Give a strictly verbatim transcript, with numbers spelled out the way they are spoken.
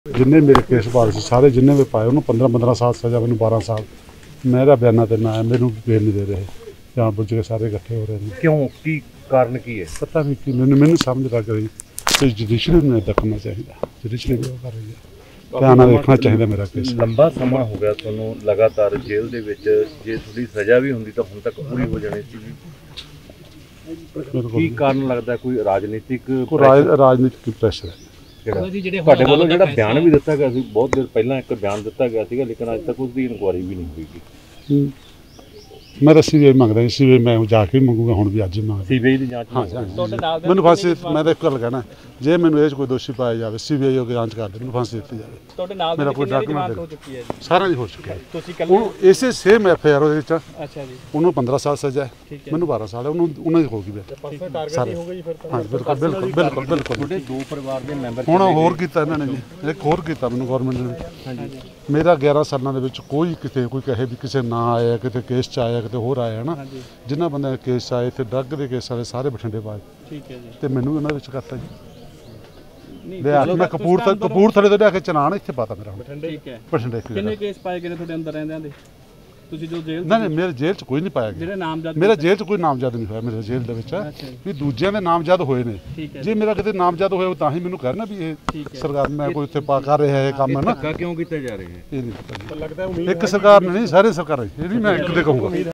जिन्ने मेरे केस भाग से सारे जिन्ने भी पाए उन्होंने पंद्रह पंद्रह साल सजा, मैं बारह साल मेरा बयाना देना है, मेनू बेल नहीं दे रहे, जान बुझ के सारे इकट्ठे हो रहे हैं। क्यों की कारण की है पता नहीं कि मैंने मैंने समझ लग रही तो जुडिशरी ने इदा करना चाहिए, जुडिशरी भी कर रही है, ध्यान देखना चाहिए मेरा केस। लंबा समा हो गया ਤੁਹਾਨੂੰ लगातार जेल ਦੇ ਵਿੱਚ, ਜੇ ਤੁਹਾਡੀ ਸਜ਼ਾ ਵੀ ਹੁੰਦੀ ਤਾਂ ਹੁਣ ਤੱਕ ਪੂਰੀ ਹੋ ਜਾਣੀ ਸੀ। ਕੀ ਕਾਰਨ ਲੱਗਦਾ, ਕੋਈ ਰਾਜਨੀਤਿਕ ਰਾਜਨੀਤਿਕ ਪ੍ਰੈਸ਼ਰ ਹੈ? ਤੁਹਾਡੇ ਵੱਲੋਂ ਜਿਹੜਾ ਬਿਆਨ ਵੀ ਦਿੱਤਾ ਗਿਆ ਸੀ ਬਹੁਤ ਦੇਰ ਪਹਿਲਾਂ, ਇੱਕ ਬਿਆਨ ਦਿੱਤਾ ਗਿਆ ਸੀਗਾ, ਲੇਕਿਨ ਅੱਜ ਤੱਕ ਉਸ ਦੀ ਇਨਕੁਆਇਰੀ ਵੀ ਨਹੀਂ ਹੋਈ। मैं तो सीबीआई मंगता, सीबीआई मैं जाके ही मंगूंगा, हूँ भी अज ही मंगता सीबीआई की जांच। हाँ मैंने फांसी, मैं तो एक गल कहना, जे मैंने कोई दोषी पाया जाए सीबीआई हो के जांच कर दे, फांसी दी जाए, मेरा कोई डॉक्यूमेंट सारा ही हो चुका है। इसे सेम एफ आई आर उन्होंने पंद्रह साल सजा है, मैंने बारह साल है, उन्होंने होगी सारे। हाँ बिल्कुल बिल्कुल बिल्कुल बिल्कुल दो परिवार के मैंबर हूँ होर किया इन्होंने जी, एक होर किया मैंने गौरमेंट ने। मेरा ग्यारह सालों के कोई कितने कोई कहे भी किसी ना आया, कितने केस च आया, कितने होर आया है ना, जिन्होंने बंद केस आए थे ड्रग के केस वाले सारे बठिंडे पाए, तो मैनू उन्होंने करता जी। मैं कपूरथले कपूरथले तो लिया के चलान इतने पाता मेरा बठिंडे। नहीं नहीं मेरे जेल च कोई नहीं पाया गया, मेरा जेल च कोई नामजद नहीं होया, मेरे जेल भी दूजिया के नामजद होए ने, जे मेरा कितने नामजद होया तां ही मैनू कहना भी ये सरकार मैं कोई इत्थे पा कर रहा है काम है ना, क्यों किए जा रहे हैं ये नहीं पता, एक सरकार ने नहीं सारे सरकार, ये नहीं मैं एक कहूँगा।